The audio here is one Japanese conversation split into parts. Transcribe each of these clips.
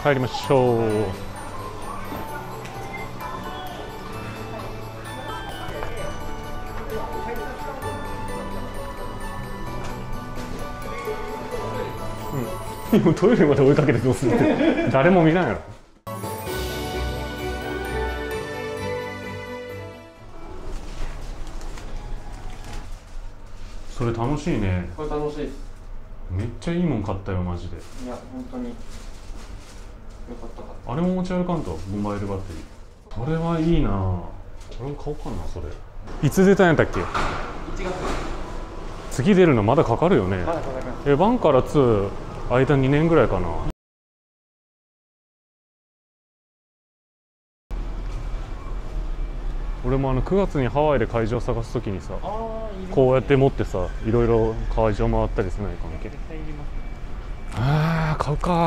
帰りましょう。うん、トイレまで追いかけてどうするって誰も見ないやろ。それ楽しいね。 これ楽しいです。 めっちゃいいもん買ったよマジで。 いや本当によかったかった。 あれも持ち歩かんと、モバイルバッテリー。それはいいな。俺も買おうかな。それいつ出たんやったっけ。 1月。 次出るのまだかかるよね。 まだかかります。 1から2間2年ぐらいかな。俺も9月にハワイで会場探すときにさ、こうやって持ってさ、いろいろ会場回ったりせない関係。ああ、買うか。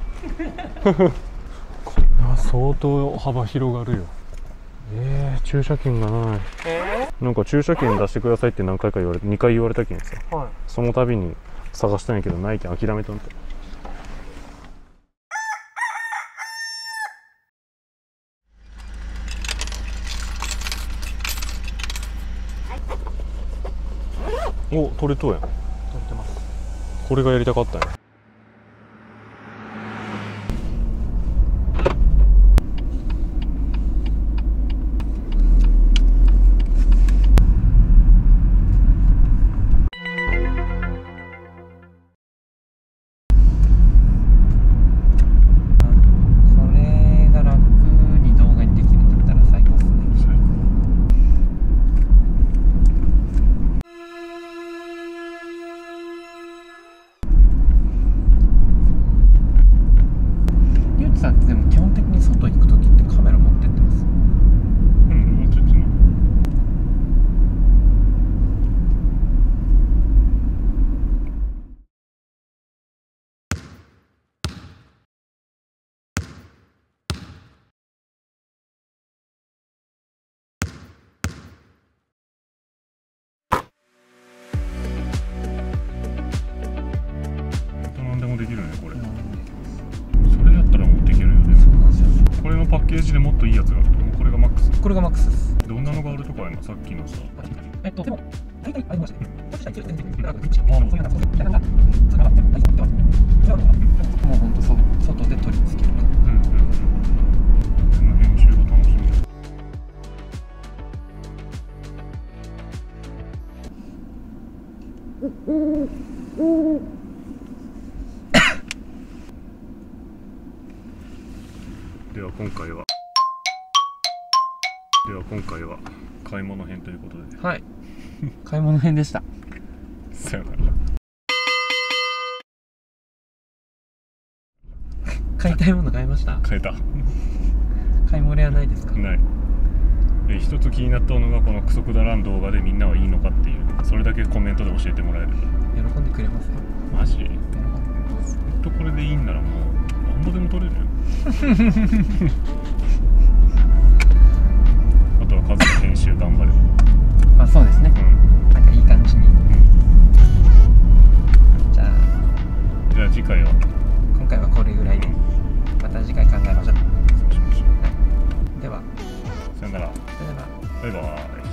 これは相当幅広がるよ。駐車券がない。なんか駐車券出してくださいって何回か言われて、2回言われたけんさ、はい、その度に探したんやけどないけん諦めとんと。お、取れとうやん。取れてます。これがやりたかったんや。できるねこれ。それやったらもうできるよね。そうなんですよ。これのパッケージでもっといいやつがある。これがマックス。これがマックスです。どんなのがあるとかやのさっきのさ。でも大体ありましたね。もう本当外で取り付ける。この編集が楽しみ。では今回は買い物編ということで、はい買い物編でした。さよなら。買いたいもの買いました。買えた。買い漏れはないですか。ない。一つ気になったのがこのクソくだらん動画でみんなはいいのかっていう、それだけコメントで教えてもらえる。喜んでくれますよ。マジ。これでいいんならもう何度でも撮れるよ。あとは数の編集頑張れば。まあそうですね、なんかいい感じに、じゃあ次回は、今回はこれぐらいで、また次回考えましょう。ではさよなら。バイバイ。